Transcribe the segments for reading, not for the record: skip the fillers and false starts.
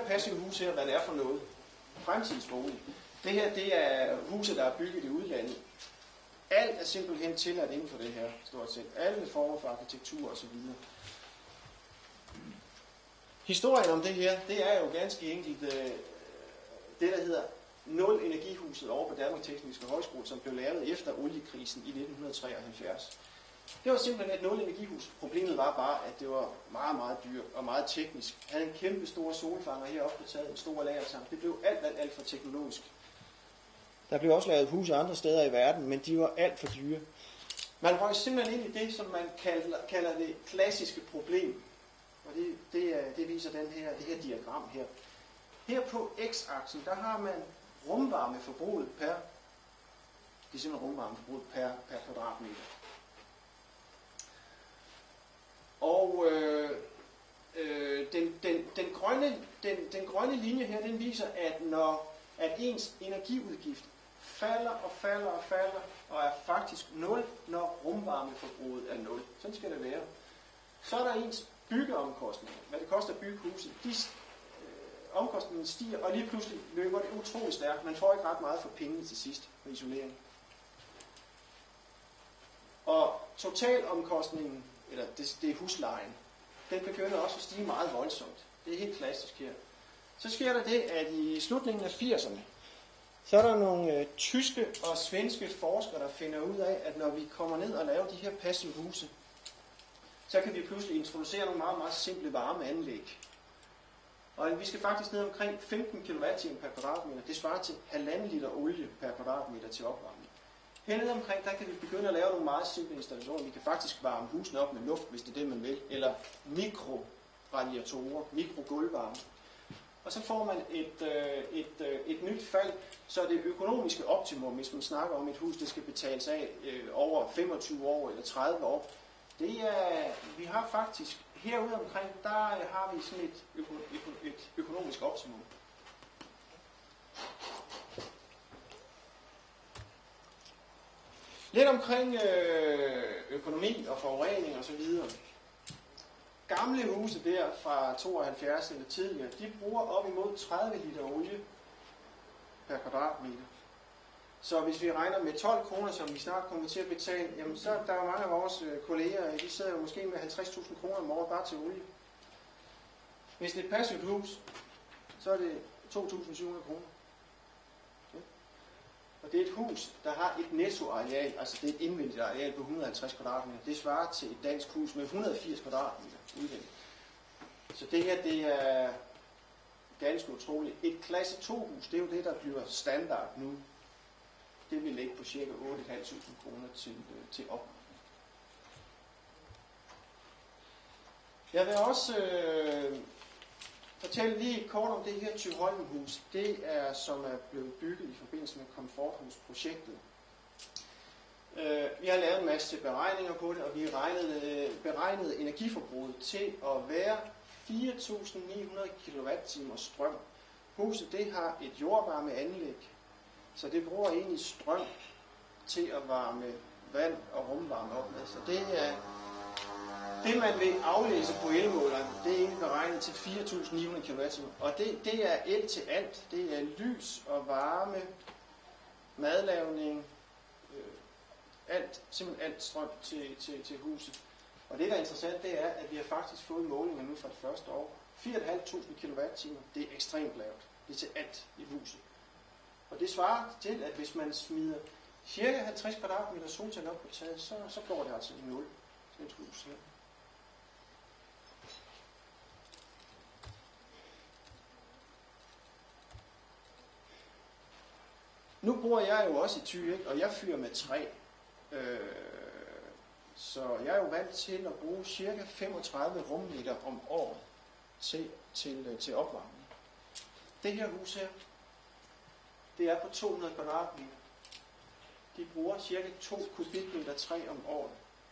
passive hus her, hvad det er for noget. Fremtidsbolig. Det her, det er huse, der er bygget i udlandet. Alt er simpelthen tilladt inden for det her, stort set. Alle former for arkitektur osv. Historien om det her, det er jo ganske enkelt det, der hedder Nul Energihuset over på Danmarks Tekniske Højskole, som blev lavet efter oliekrisen i 1973. Det var simpelthen et nul energihus. Problemet var bare, at det var meget, meget dyrt og meget teknisk. Det havde en kæmpe stor solfanger heroppe på taget, en stor lagertank. Det blev alt for teknologisk. Der blev også lavet huse andre steder i verden, men de var alt for dyre. Man røg simpelthen ind i det, som man kalder det klassiske problem. Og det viser det her diagram her. Her på x-aksen, der har man rumvarmeforbruget per kvadratmeter. Og den grønne linje her, den viser, at ens energiudgift falder og er faktisk 0, når rumvarmeforbruget er 0. Sådan skal det være. Så er der ens byggeomkostninger, hvad det koster at bygge huset. Omkostningen stiger, og lige pludselig løber det utroligt stærkt. Man får ikke ret meget for pengene til sidst på isolering. Og totalomkostningen, eller det er huslejen, den begynder også at stige meget voldsomt. Det er helt klassisk her. Så sker der det, at i slutningen af 80'erne, så er der nogle tyske og svenske forskere, der finder ud af, at når vi kommer ned og laver de her passive huse, så kan vi pludselig introducere nogle meget, meget simple varmeanlæg. Og vi skal faktisk ned omkring 15 kWh per kvadratmeter. Det svarer til 1,5 liter olie per kvadratmeter til opvarmning. Hernede omkring, der kan vi begynde at lave nogle meget simple installationer. Vi kan faktisk varme husene op med luft, hvis det er det, man vil. Eller mikroradiatorer, mikrogulvvarme. Og så får man et nyt fald, så det økonomiske optimum, hvis man snakker om et hus, det skal betales af over 25 år eller 30 år. Det er, vi har faktisk herude omkring, der har vi sådan et økonomisk optimum. Lidt omkring økonomi og forurening og så videre. Gamle huse der fra 72 eller tidligere, de bruger op imod 30 liter olie per kvadratmeter. Så hvis vi regner med 12 kroner, som vi snart kommer til at betale, jamen så der er mange af vores kolleger, de sidder jo måske med 50.000 kroner om året bare til olie. Hvis det er et passivt hus, så er det 2.700 kroner. Okay. Og det er et hus, der har et nettoareal, altså det er et indvendigt areal på 150 kvadratmeter. Det svarer til et dansk hus med 180 kvadratmeter udvendigt. Så det her, det er ganske utroligt. Et klasse 2-hus, det er jo det, der bliver standard nu. Det vil ligge på ca. 8.500 kroner til opvarmning. Jeg vil også fortælle lige kort om det her Thyholm-hus. Det er, som er blevet bygget i forbindelse med Komforthus-projektet. Vi har lavet en masse beregninger på det, og vi har beregnet energiforbruget til at være 4.900 kWh strøm. Huset det har et jordvarmeanlæg, så det bruger egentlig strøm til at varme vand og rumvarme op med. Så det er det, man vil aflæse på elmåleren, det er egentlig beregnet til 4.900 kWh. Og det er el til alt. Det er lys og varme, madlavning, simpelthen alt strøm til huset. Og det, der er interessant, det er, at vi har faktisk fået målinger nu fra det første år. 4.500 kWh, det er ekstremt lavt. Det er til alt i huset. Og det svarer til, at hvis man smider cirka 50 kvadratmeter solceller op på taget, så går det altså i 0. Sådan et hus her. Nu bor jeg jo også i Thy, ikke? Og jeg fyrer med træ. Så jeg er jo vant til at bruge cirka 35 rummeter om året til opvarmning. Det her hus her, det er på 200 kvadratmeter. De bruger cirka 2 kubikmeter træ om året.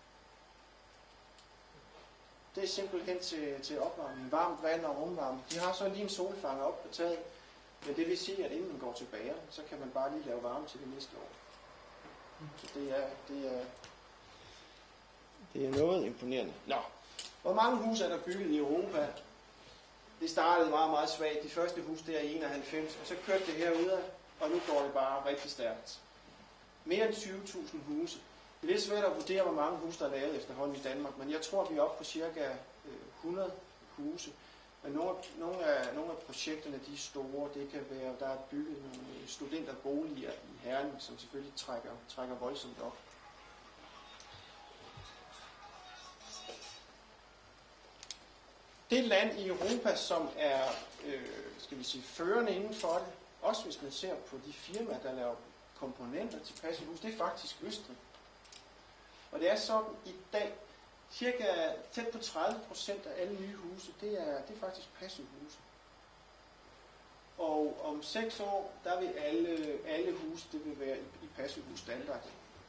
Det er simpelthen til opvarmning. Varmt vand og rumvarme. De har så lige en solfanger op på taget. Men det vil sige, at inden man går til bageren, så kan man bare lige lave varme til det næste år. Så det er noget imponerende. Nå, hvor mange huse er der bygget i Europa? Det startede meget, meget svagt. De første hus der i 91, og så kørte det herudad, og nu går det bare rigtig stærkt. Mere end 20.000 huse. Det er lidt svært at vurdere, hvor mange huse, der er lavet efterhånden i Danmark, men jeg tror, vi er oppe på cirka 100 huse. Men nogle af projekterne, de er store. Det kan være, der er bygget nogle studenterboliger i Herning, som selvfølgelig trækker voldsomt op. Det land i Europa, som er skal vi sige, førende inden for det, også hvis man ser på de firmaer, der laver komponenter til passivhus, det er faktisk Østrig. Og det er sådan i dag, cirka tæt på 30% af alle nye huse, det er faktisk passivhuse. Og om 6 år, der vil alle huse, det vil være i passivhusstandard.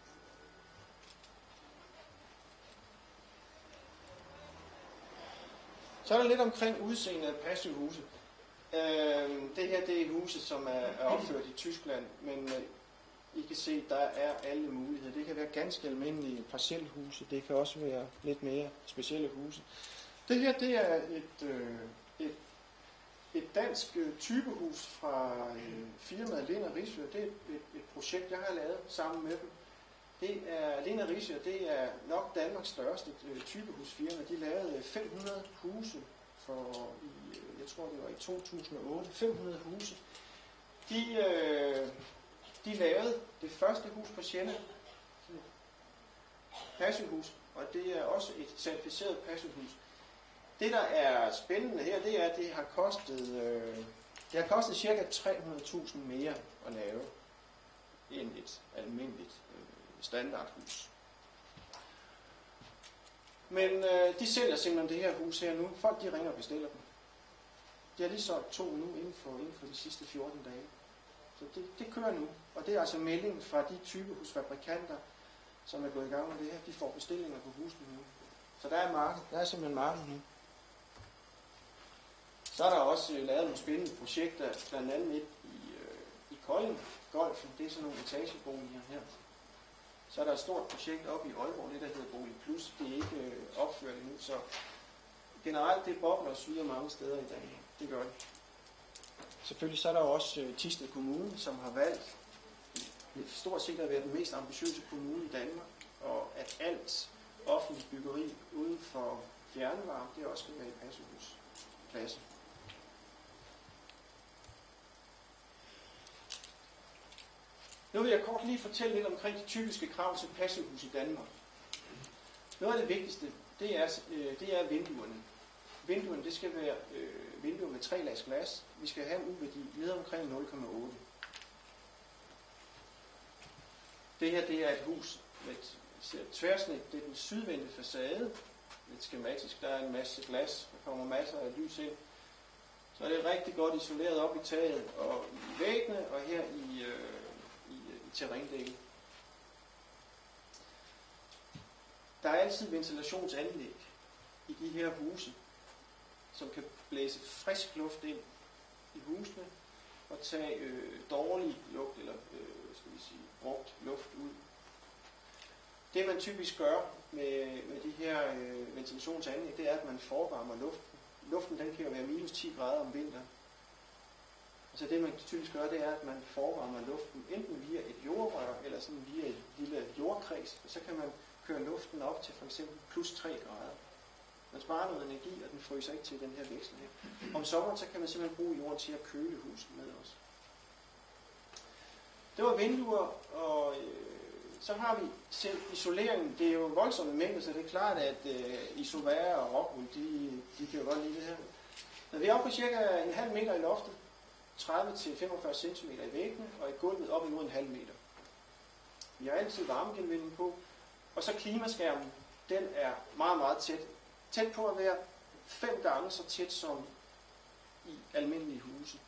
Så er der lidt omkring udseendet af passivhuse. Det her, det er huse, som er opført i Tyskland, men I kan se, der er alle muligheder. Det kan være ganske almindelige parcelhuse, det kan også være lidt mere specielle huse. Det her, det er et dansk typehus fra firmaet Lind & Riisø. Det er et projekt, jeg har lavet sammen med dem. Det er Lind & Riisø, det er nok Danmarks største typehusfirma. De lavede 500 huse jeg tror det var i 2008. 500 huse. De lavede det første hus på Sjælland. Passivhus, og det er også et certificeret passivhus. Det, der er spændende her, det er, at det har kostet cirka 300.000 mere at lave end et almindeligt standardhus. Men de sælger simpelthen det her hus her nu. Folk de ringer og bestiller dem. De har lige solgt 2 nu inden for de sidste 14 dage. Så det kører nu. Og det er altså meldingen fra de typehusfabrikanter, som er gået i gang med det her. De får bestillinger på husene nu. Så der er marked. Der er simpelthen marked nu. Så er der også lavet nogle spændende projekter, blandt andet et i Kolding, Golfen. Det er sådan nogle etageboliger her. Så er der et stort projekt oppe i Aalborg, det der hedder Bolig Plus. Det er ikke opført endnu, så generelt det bobler og syder mange steder i dag. Det gør det. Selvfølgelig så er der også Thisted Kommune, som har valgt stort set at være den mest ambitiøse kommune i Danmark, og at alt offentligt byggeri uden for fjernvarme, det også skal være i passivhusklasse. Nu vil jeg kort lige fortælle lidt omkring de typiske krav til passivhus i Danmark. Noget af det vigtigste, det er vinduerne. Vinduerne, det skal være vinduer med 3 lags glas. Vi skal have en U-værdi ned omkring 0,8. Det her, det er et hus med et tværsnit. Det er den sydvendte facade. Lidt skematisk. Der er en masse glas. Der kommer masser af lys ind. Så er det rigtig godt isoleret op i taget og i væggene og her i terrændelen. Der er altid ventilationsanlæg i de her huse, som kan blæse frisk luft ind i husene og tage dårlig luft eller brugt luft ud. Det man typisk gør med de her ventilationsanlæg, det er, at man forvarmer luften. Luften den kan jo være minus 10 grader om vinteren. Så det man typisk gør, det er, at man forvarmer luften enten via et jordrør eller sådan via et lille jordkreds, og så kan man køre luften op til for eksempel plus 3 grader. Man sparer noget energi, og den fryser ikke til den her veksel her. Om sommeren, så kan man simpelthen bruge jorden til at køle huset med os. Det var vinduer, og så har vi selv isoleringen. Det er jo voldsomme mængder, så det er klart, at Isovær og Rockwool, de kan jo godt lide det her. Når vi er oppe på cirka 0,5 meter i loftet, 30-45 cm i væggene, og i gulvet op imod 0,5 meter. Vi har altid varmegenvinding på, og så klimaskærmen, den er meget, meget tæt. Tæt på at være 5 gange så tæt som i almindelige huse.